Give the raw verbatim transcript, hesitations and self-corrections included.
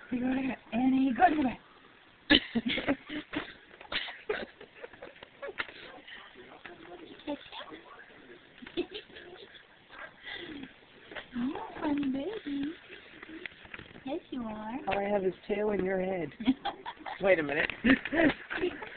You go to bed. Annie, go to bed. You're a fun baby. Yes, you are. All I have is tail in your head. Wait a minute.